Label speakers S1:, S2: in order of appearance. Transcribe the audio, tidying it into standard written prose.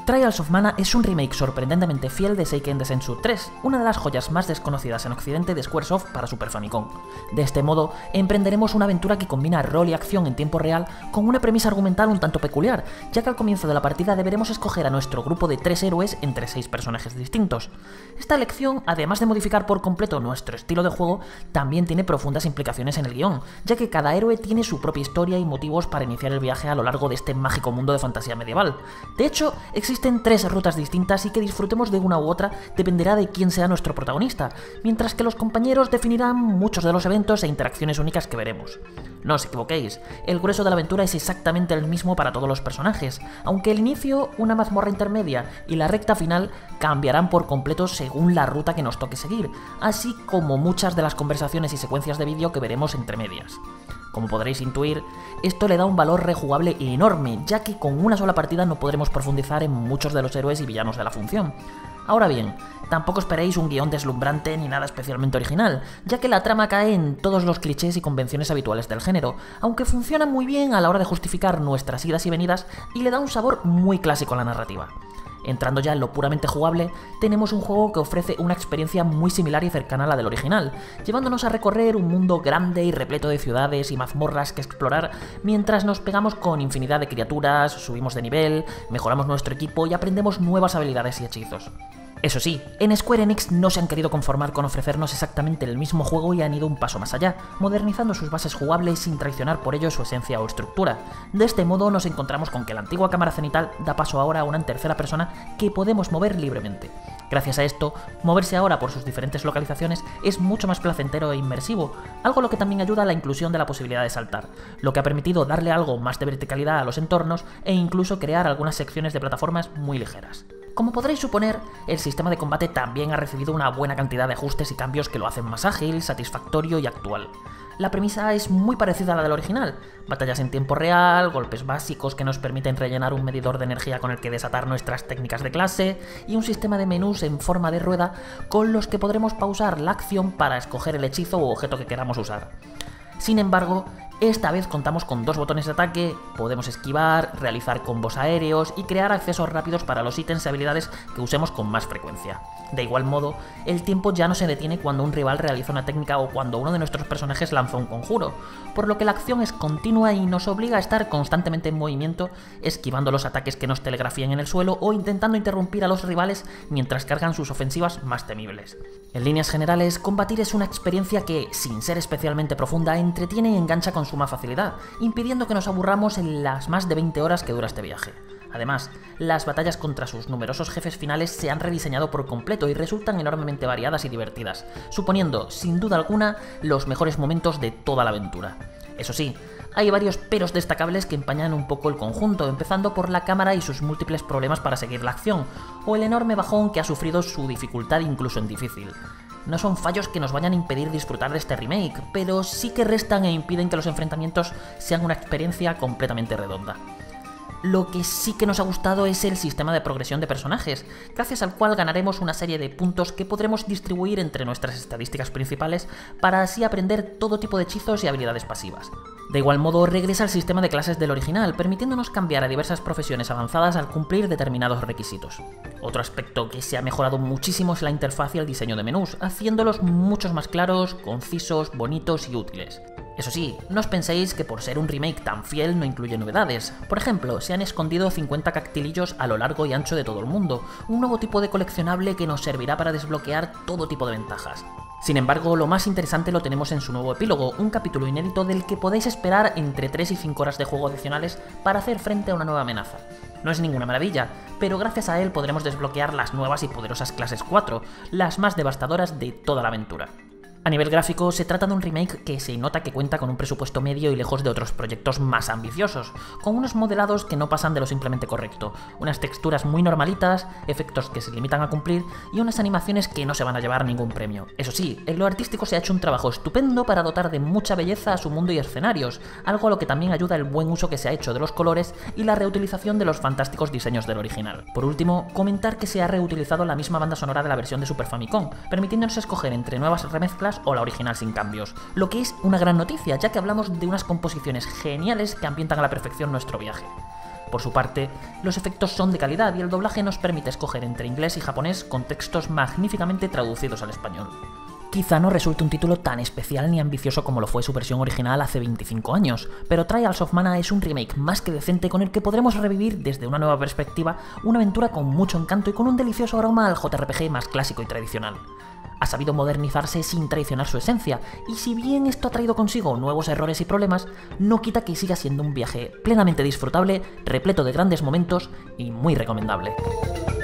S1: Trials of Mana es un remake sorprendentemente fiel de Seiken Densetsu 3, una de las joyas más desconocidas en Occidente de Squaresoft para Super Famicom. De este modo, emprenderemos una aventura que combina rol y acción en tiempo real con una premisa argumental un tanto peculiar, ya que al comienzo de la partida deberemos escoger a nuestro grupo de 3 héroes entre 6 personajes distintos. Esta elección, además de modificar por completo nuestro estilo de juego, también tiene profundas implicaciones en el guión, ya que cada héroe tiene su propia historia y motivos para iniciar el viaje a lo largo de este mágico mundo de fantasía medieval. De hecho, existen 3 rutas distintas y que disfrutemos de una u otra dependerá de quién sea nuestro protagonista, mientras que los compañeros definirán muchos de los eventos e interacciones únicas que veremos. No os equivoquéis, el grueso de la aventura es exactamente el mismo para todos los personajes, aunque el inicio, una mazmorra intermedia y la recta final cambiarán por completo según la ruta que nos toque seguir, así como muchas de las conversaciones y secuencias de vídeo que veremos entre medias. Como podréis intuir, esto le da un valor rejugable enorme, ya que con una sola partida no podremos profundizar en muchos de los héroes y villanos de la función. Ahora bien, tampoco esperéis un guión deslumbrante ni nada especialmente original, ya que la trama cae en todos los clichés y convenciones habituales del género, aunque funciona muy bien a la hora de justificar nuestras idas y venidas y le da un sabor muy clásico a la narrativa. Entrando ya en lo puramente jugable, tenemos un juego que ofrece una experiencia muy similar y cercana a la del original, llevándonos a recorrer un mundo grande y repleto de ciudades y mazmorras que explorar, mientras nos pegamos con infinidad de criaturas, subimos de nivel, mejoramos nuestro equipo y aprendemos nuevas habilidades y hechizos. Eso sí, en Square Enix no se han querido conformar con ofrecernos exactamente el mismo juego y han ido un paso más allá, modernizando sus bases jugables sin traicionar por ello su esencia o estructura. De este modo nos encontramos con que la antigua cámara cenital da paso ahora a una en tercera persona que podemos mover libremente. Gracias a esto, moverse ahora por sus diferentes localizaciones es mucho más placentero e inmersivo, algo lo que también ayuda a la inclusión de la posibilidad de saltar, lo que ha permitido darle algo más de verticalidad a los entornos e incluso crear algunas secciones de plataformas muy ligeras. Como podréis suponer, el sistema de combate también ha recibido una buena cantidad de ajustes y cambios que lo hacen más ágil, satisfactorio y actual. La premisa es muy parecida a la del original, batallas en tiempo real, golpes básicos que nos permiten rellenar un medidor de energía con el que desatar nuestras técnicas de clase, y un sistema de menús en forma de rueda con los que podremos pausar la acción para escoger el hechizo o objeto que queramos usar. Sin embargo, esta vez contamos con 2 botones de ataque, podemos esquivar, realizar combos aéreos y crear accesos rápidos para los ítems y habilidades que usemos con más frecuencia. De igual modo, el tiempo ya no se detiene cuando un rival realiza una técnica o cuando uno de nuestros personajes lanza un conjuro, por lo que la acción es continua y nos obliga a estar constantemente en movimiento, esquivando los ataques que nos telegrafían en el suelo o intentando interrumpir a los rivales mientras cargan sus ofensivas más temibles. En líneas generales, combatir es una experiencia que, sin ser especialmente profunda, entretiene y engancha con suma facilidad, impidiendo que nos aburramos en las más de 20 horas que dura este viaje. Además, las batallas contra sus numerosos jefes finales se han rediseñado por completo y resultan enormemente variadas y divertidas, suponiendo, sin duda alguna, los mejores momentos de toda la aventura. Eso sí, hay varios peros destacables que empañan un poco el conjunto, empezando por la cámara y sus múltiples problemas para seguir la acción, o el enorme bajón que ha sufrido su dificultad incluso en difícil. No son fallos que nos vayan a impedir disfrutar de este remake, pero sí que restan e impiden que los enfrentamientos sean una experiencia completamente redonda. Lo que sí que nos ha gustado es el sistema de progresión de personajes, gracias al cual ganaremos una serie de puntos que podremos distribuir entre nuestras estadísticas principales para así aprender todo tipo de hechizos y habilidades pasivas. De igual modo, regresa al sistema de clases del original, permitiéndonos cambiar a diversas profesiones avanzadas al cumplir determinados requisitos. Otro aspecto que se ha mejorado muchísimo es la interfaz y el diseño de menús, haciéndolos muchos más claros, concisos, bonitos y útiles. Eso sí, no os penséis que por ser un remake tan fiel no incluye novedades. Por ejemplo, se han escondido 50 cactilillos a lo largo y ancho de todo el mundo, un nuevo tipo de coleccionable que nos servirá para desbloquear todo tipo de ventajas. Sin embargo, lo más interesante lo tenemos en su nuevo epílogo, un capítulo inédito del que podéis esperar entre 3 y 5 horas de juego adicionales para hacer frente a una nueva amenaza. No es ninguna maravilla, pero gracias a él podremos desbloquear las nuevas y poderosas clases 4, las más devastadoras de toda la aventura. A nivel gráfico, se trata de un remake que se nota que cuenta con un presupuesto medio y lejos de otros proyectos más ambiciosos, con unos modelados que no pasan de lo simplemente correcto, unas texturas muy normalitas, efectos que se limitan a cumplir y unas animaciones que no se van a llevar ningún premio. Eso sí, en lo artístico se ha hecho un trabajo estupendo para dotar de mucha belleza a su mundo y escenarios, algo a lo que también ayuda el buen uso que se ha hecho de los colores y la reutilización de los fantásticos diseños del original. Por último, comentar que se ha reutilizado la misma banda sonora de la versión de Super Famicom, permitiéndonos escoger entre nuevas remezclas o la original sin cambios, lo que es una gran noticia, ya que hablamos de unas composiciones geniales que ambientan a la perfección nuestro viaje. Por su parte, los efectos son de calidad y el doblaje nos permite escoger entre inglés y japonés con textos magníficamente traducidos al español. Quizá no resulte un título tan especial ni ambicioso como lo fue su versión original hace 25 años, pero Trials of Mana es un remake más que decente con el que podremos revivir desde una nueva perspectiva una aventura con mucho encanto y con un delicioso aroma al JRPG más clásico y tradicional. Ha sabido modernizarse sin traicionar su esencia, y si bien esto ha traído consigo nuevos errores y problemas, no quita que siga siendo un viaje plenamente disfrutable, repleto de grandes momentos y muy recomendable.